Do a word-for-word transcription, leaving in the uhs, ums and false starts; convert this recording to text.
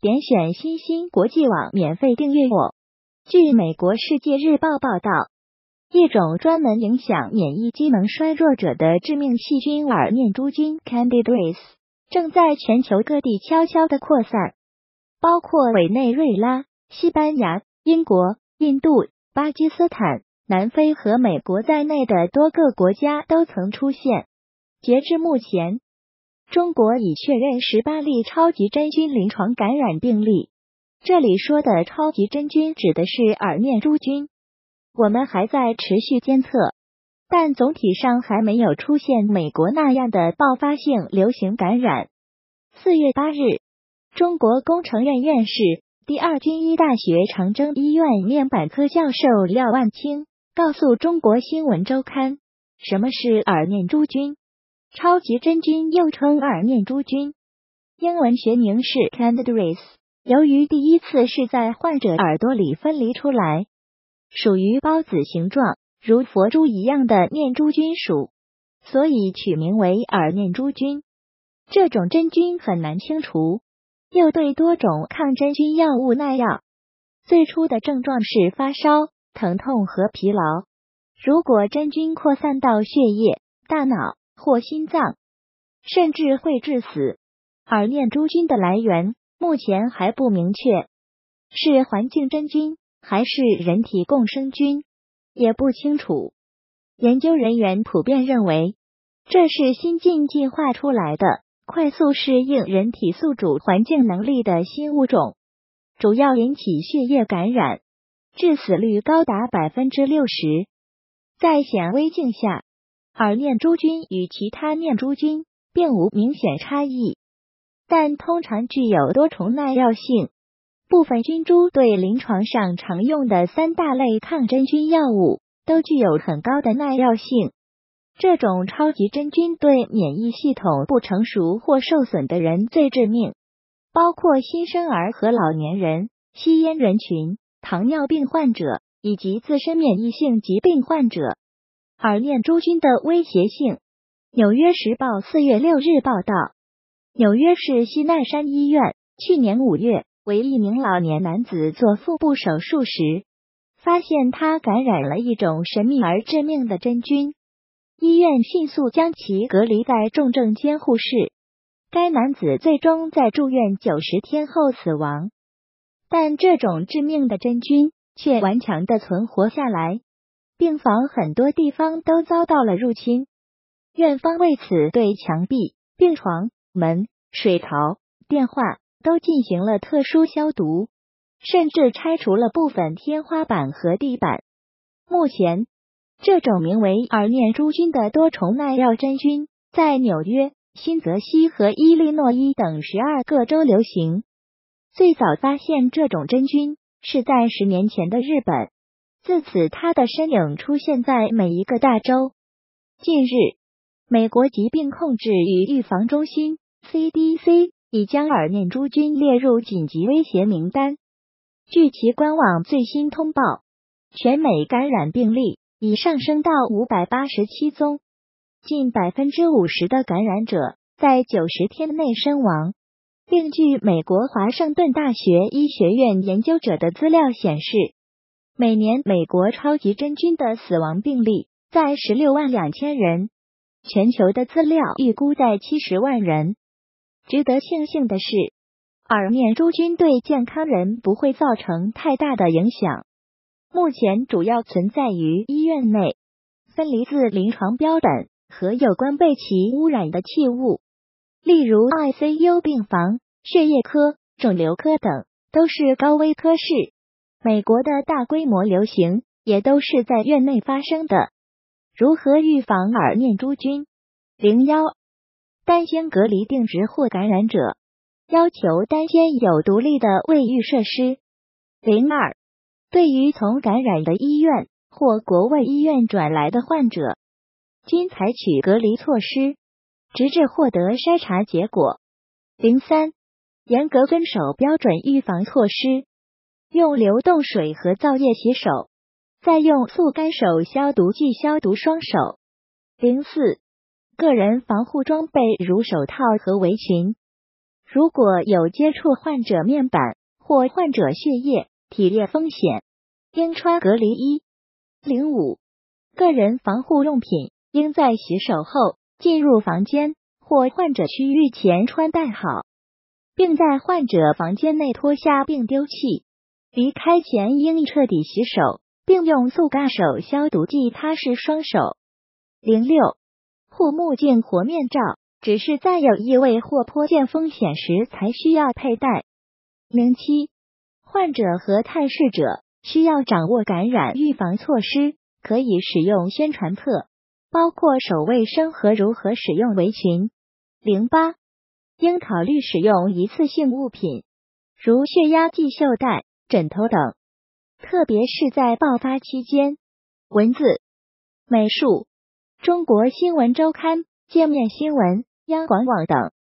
点选新兴国际网免费订阅我。据美国世界日报报道，一种专门影响免疫机能衰弱者的致命细菌耳念珠菌 Candida auris 正在全球各地悄悄地扩散，包括委内瑞拉、西班牙、英国、印度、巴基斯坦、南非和美国在内的多个国家都曾出现。截至目前，中国已确认十八例超级真菌临床感染病例。这里说的超级真菌指的是耳念珠菌。我们还在持续监测，但总体上还没有出现美国那样的爆发性流行感染。四月八日，中国工程院院士、第二军医大学长征医院面板科教授廖万清告诉中国新闻周刊，什么是耳念珠菌？超级真菌又称耳念珠菌，英文学名是 Candida auris。由于第一次是在患者耳朵里分离出来，属于孢子形状，如佛珠一样的念珠菌属，所以取名为耳念珠菌。这种真菌很难清除，又对多种抗真菌药物耐药。最初的症状是发烧、疼痛和疲劳。如果真菌扩散到血液、大脑或心脏，甚至会致死。耳念珠菌的来源目前还不明确，是环境真菌还是人体共生菌也不清楚。研究人员普遍认为，这是新近进化出来的快速适应人体宿主环境能力的新物种，主要引起血液感染，致死率高达 百分之六十。 在显微镜下，耳念珠菌与其他念珠菌并无明显差异，但通常具有多重耐药性。部分菌株对临床上常用的三大类抗真菌药物都具有很高的耐药性。这种超级真菌对免疫系统不成熟或受损的人最致命，包括新生儿和老年人、吸烟人群、糖尿病患者以及自身免疫性疾病患者。耳念珠菌的威胁性。纽约时报四月六日报道，纽约市西奈山医院去年五月为一名老年男子做腹部手术时，发现他感染了一种神秘而致命的真菌。医院迅速将其隔离在重症监护室。该男子最终在住院九十天后死亡，但这种致命的真菌却顽强地存活下来。病房很多地方都遭到了入侵，院方为此对墙壁、病床、门、水槽、电话都进行了特殊消毒，甚至拆除了部分天花板和地板。目前，这种名为耳念珠菌的多重耐药真菌在纽约、新泽西和伊利诺伊等十二个州流行。最早发现这种真菌是在十年前的日本，自此它的身影出现在每一个大洲。近日，美国疾病控制与预防中心 C D C 已将耳念珠菌列入紧急威胁名单。据其官网最新通报，全美感染病例已上升到五百八十七宗，近 百分之五十 的感染者在九十天内身亡。另据美国华盛顿大学医学院研究者的资料显示，每年美国超级真菌的死亡病例在十六万两千人，全球的资料预估在七十万人。值得庆幸的是，耳念珠菌对健康人不会造成太大的影响。目前主要存在于医院内，分离自临床标本和有关被其污染的器物，例如 I C U 病房、血液科、肿瘤科等，都是高危科室。美国的大规模流行也都是在院内发生的。如何预防耳念珠菌？零一单间隔离定植或感染者，要求单间有独立的卫浴设施。零二对于从感染的医院或国外医院转来的患者，均采取隔离措施，直至获得筛查结果。零三严格遵守标准预防措施，用流动水和皂液洗手，再用速干手消毒剂消毒双手。零四个人防护装备如手套和围裙。 如果有接触患者面板或患者血液、体液风险，应穿隔离衣。零五，个人防护用品应在洗手后进入房间或患者区域前穿戴好，并在患者房间内脱下并丢弃。离开前应彻底洗手，并用速干手消毒剂擦拭双手。零六，护目镜或面罩只是在有异味或颇见风险时才需要佩戴。零七，患者和探视者需要掌握感染预防措施，可以使用宣传册，包括手卫生和如何使用围裙。零八，应考虑使用一次性物品，如血压计、袖带、枕头等，特别是在爆发期间。文字、美术：中国新闻周刊、界面新闻、央广网等。